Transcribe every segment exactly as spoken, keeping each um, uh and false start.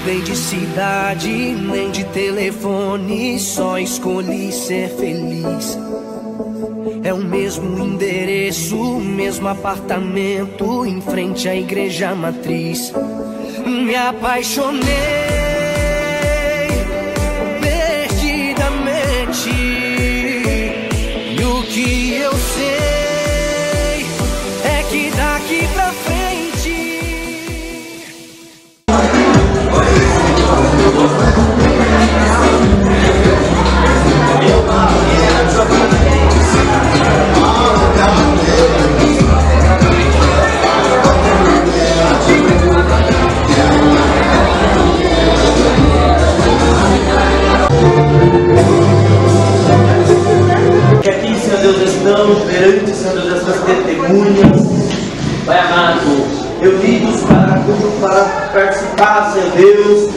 mudei de cidade, nem de telefone, só escolhi ser feliz. É o mesmo endereço, o mesmo apartamento, em frente à igreja matriz. Me apaixonei perdidamente, e o que eu sei é que daqui pra frente que aqui, Senhor Deus, estamos perante, Senhor Deus, essas testemunhas, Pai amado, reunidos para, para participar, Senhor Deus.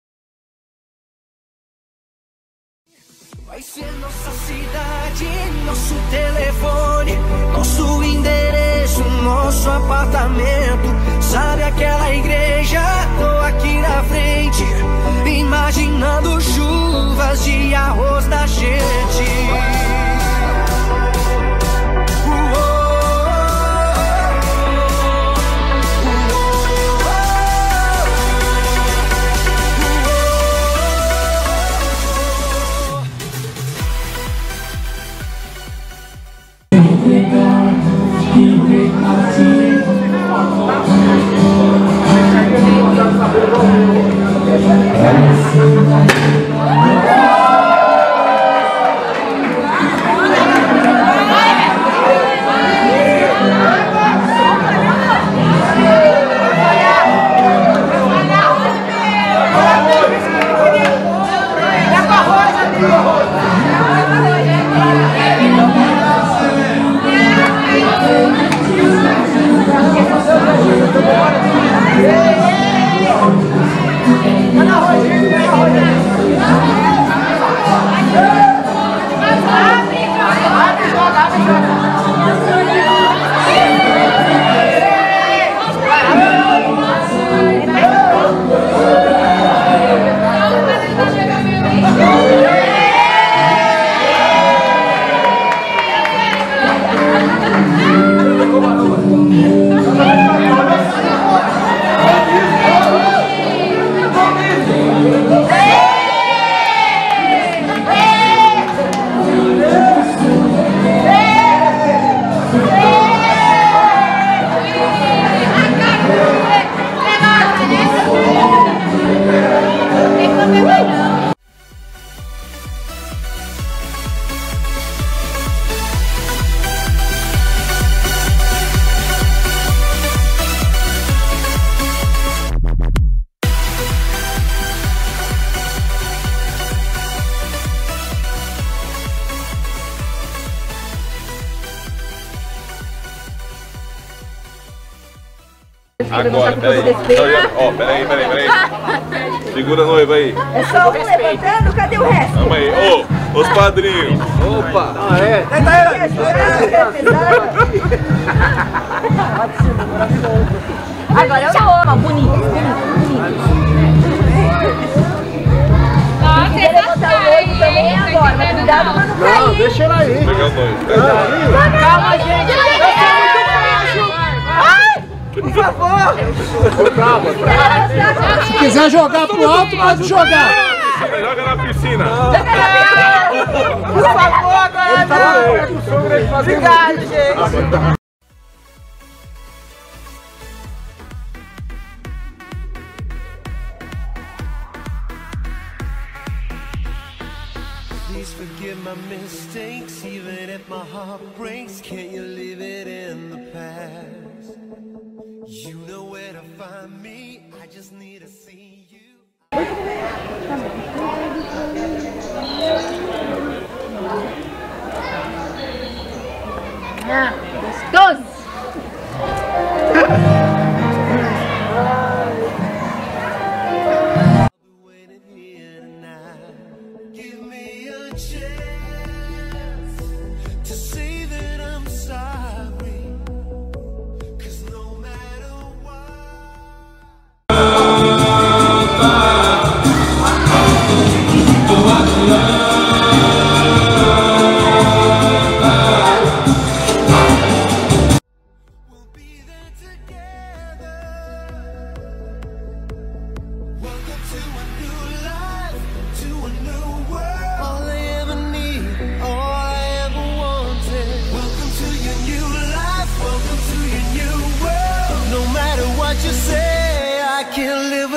Vai ser nossa cidade, nosso telefone, nosso endereço, nosso apartamento. Sabe aquela igreja? Tô aqui na frente, imaginando chuvas de arroz da gente. Agora, peraí. Ó, peraí, peraí, peraí. Segura a noiva aí. É só um levantando, cadê o resto? Vamos aí. Ô, os padrinhos. Opa! Ah, é? Agora eu amo, bonito, bonito, bonito. Nossa, Quer levantar o olho também agora, mas cuidado pra não cair. Não, deixa ela aí. Pegar o noivo. Calma, gente. Por favor! Se quiser jogar pro alto, pode jogar. Joga na piscina. Por favor, agora não! Obrigado, gente! Please forgive my mistakes, even if my heart breaks. Can't you leave it in the past? You know where to find me, I just need to see you. Ah, gostoso! Bye.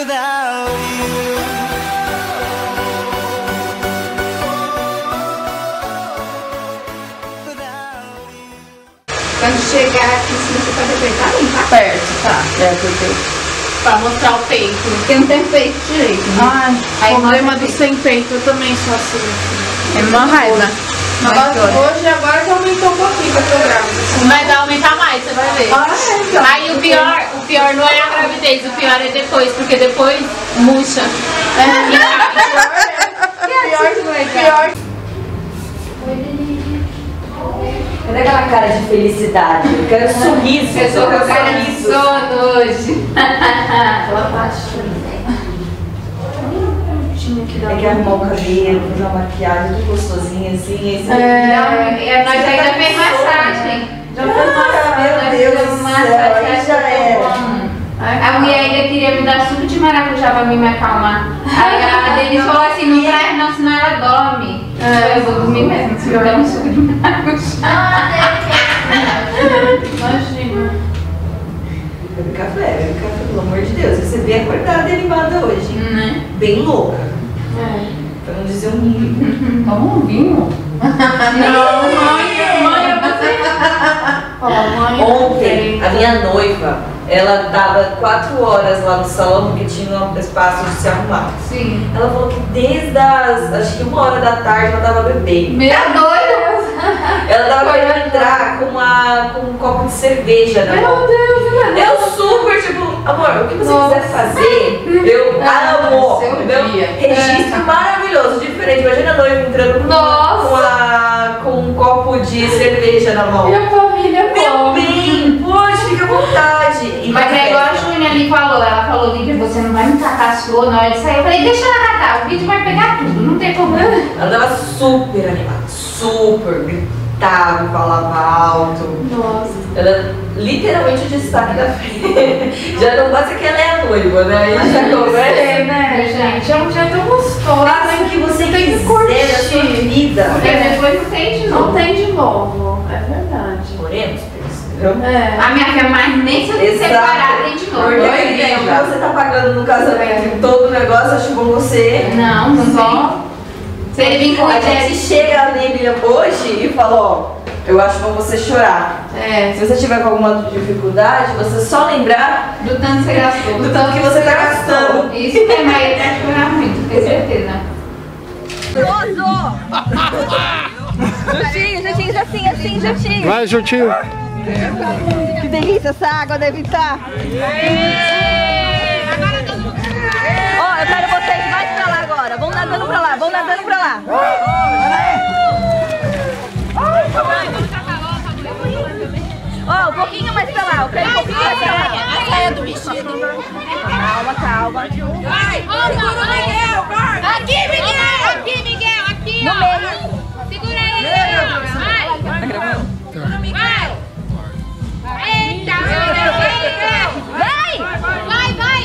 without you. Quando chegar aqui em cima, você pode apertar ali, tá? Perto, tá. É, porque... Pra mostrar o peito. Porque não tem peito direito, né? Ai, Aí o problema mostra do sem peito, eu também sou assim. assim. É uma raiva. Agora, hoje, agora que aumentou um pouquinho, que eu tô grávida. Mas vai aumentar mais, você vai ver. Ah, é, então. Aí o pior, o pior não é a gravidez, o pior é depois, porque depois murcha. É, pior, pior, pior. Cadê aquela cara de felicidade? Eu quero sorriso. Eu tô com cara de sorriso. sono hoje. Ela tá É que arrumar o cabelo, fazer uma maquiagem, tudo gostosinho assim. Esse É, nós ainda fez massagem. Já fez massagem, meu Deus do céu, aí já era. A mulher ainda queria me dar suco de maracujá pra me acalmar. Aí a Denise falou assim, não traz não, senão ela dorme. É, eu vou dormir mesmo, se eu der um suco de maracujá. Imagina. Bebe café, bebe café, pelo amor de Deus. Você veio acordada e animada hoje. Né? Bem louca. É. Pra não dizer um mínimo. Toma um vinho. Não, mãe, mãe, eu vou ser... Ontem, a minha noiva, ela dava quatro horas lá no salão porque tinha um espaço de se arrumar. Sim. Ela falou que desde as, acho que uma hora da tarde ela tava bebendo. Meu doido! Ela tava querendo entrar com, uma, com um copo de cerveja na mão. Meu Deus, Eu super, tipo, amor, o que você Nossa. quiser fazer, eu Ah, amo, seu entendeu? dia. Registro maravilhoso, diferente. Imagina a noiva entrando com, Nossa. com, a, com um copo de cerveja na mão. Minha família Meu come. bem, pode, fica à vontade. E Mas vai é igual a festa. Júnia ali falou, ela falou, Lívia, você não vai me tacar as flores na hora de sair. Eu falei, deixa ela catar, o vídeo vai pegar tudo, não tem problema. Ela tava super animada, super, gritava, falava alto. Nossa. Ela é literalmente o destaque da festa. Já não basta que ela é a noiva, né? Aí já começa. É, né, gente? É um dia tão gostoso. Faça o que você tem que quiser curtir. da sua vida. Porque depois não tem de novo. Não tem de novo, é verdade. Oremos por isso, entendeu? É. A minha filha, mas nem se eu me separar, tem de novo. Porque Dois aí, dias o já. que você tá pagando no casamento, todo o negócio, acho bom você. Não, não só. Se ele vir com A a gente chega nele hoje e fala, ó, eu acho bom você chorar. É. Se você tiver com alguma dificuldade, você só lembrar Do tanto que você gastou. do tanto que você tá gastando. Isso tem mais ele vai chorar muito, tenho certeza. Juntinho, juntinho, assim, assim, juntinho. Vai, Juntinho. Que delícia essa água deve estar. Ó, eu quero vocês mais pra lá agora. Vão nadando pra lá, vão nadando pra lá. Ó, um pouquinho mais pra lá, eu quero um pouquinho mais pra lá. A saia do vestido. Calma, calma. Vai, segura o Miguel, corre. Aqui, Miguel. Aqui, Miguel, aqui, No ó. meio. Segura ele, vai. Vai. Vai. Eita, Vai! vai, vai.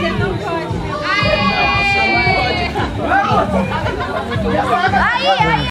Aí, aí.